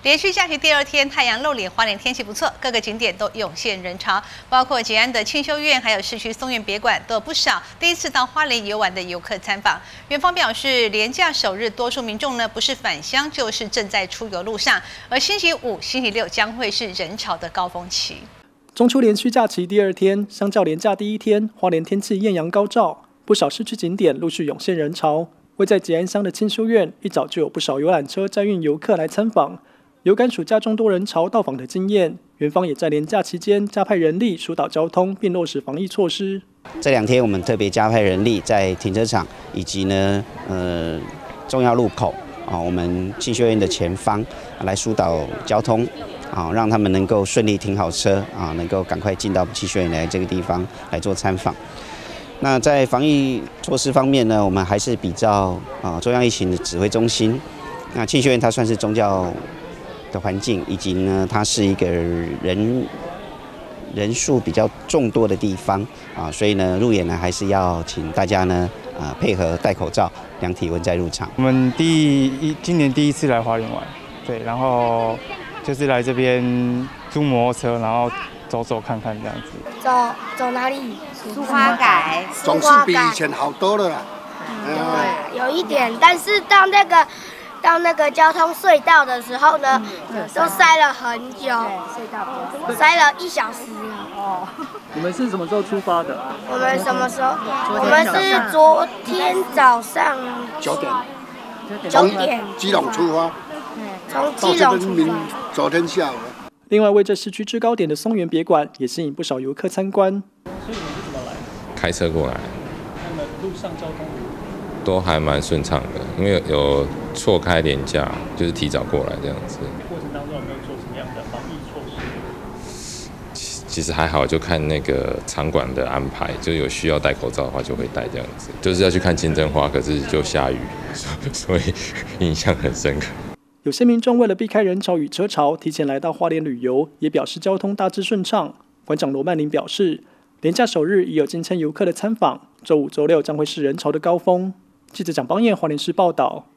连续假期第二天，太阳露脸，花莲天气不错，各个景点都涌现人潮，包括捷安的庆修院，还有市区松原别馆，都有不少第一次到花莲游玩的游客参访。园方表示，连假首日，多数民众呢不是返乡，就是正在出游路上，而星期五、星期六将会是人潮的高峰期。 中秋连续假期第二天，相较连假第一天，花莲天气艳阳高照，不少市区景点陆续涌现人潮。位在捷安乡的庆修院，一早就有不少游览车载运游客来参访。有感暑假众多人潮到访的经验，园方也在连假期间加派人力疏导交通，并落实防疫措施。 这2天我们特别加派人力在停车场以及重要路口我们庆修院的前方来疏导交通让他们能够顺利停好车能够赶快进到庆修院来这个地方来做参访。那在防疫措施方面呢，我们还是比照中央疫情的指挥中心。那庆修院它算是宗教的环境，以及呢，它是一个人数比较众多的地方所以呢，入园呢还是要请大家呢配合戴口罩、量体温再入场。 我们今年第一次来花莲玩，对，然后就是来这边租摩托车，然后走走看看这样子。 走哪里？ 苏花改， 总是比以前好多了啦。 对，有一点，但是到那个交通隧道的时候呢，都塞了很久，塞了1小时。 哦，你们是什么时候出发的？ 我们什么时候？我们是昨天早上9点， 基隆出发， 从基隆出发。 昨天下午。 另外，位在市区制高点的松原别馆也吸引不少游客参观。所以你们是怎么来？ 开车过来。 那么路上交通都还蛮顺畅的，因为有错开连假，就是提早过来这样子。 过程当中有没有做什么样的防疫措施？ 其实还好，就看那个场馆的安排，就有需要戴口罩的话就会戴这样子。就是要去看金针花，可是就下雨，所以印象很深刻。 有些民众为了避开人潮与车潮，提前来到花莲旅游，也表示交通大致顺畅。馆长罗曼玲表示，连假首日已有近千游客的参访，周5、周6将会是人潮的高峰。记者蒋邦彦花莲市报道。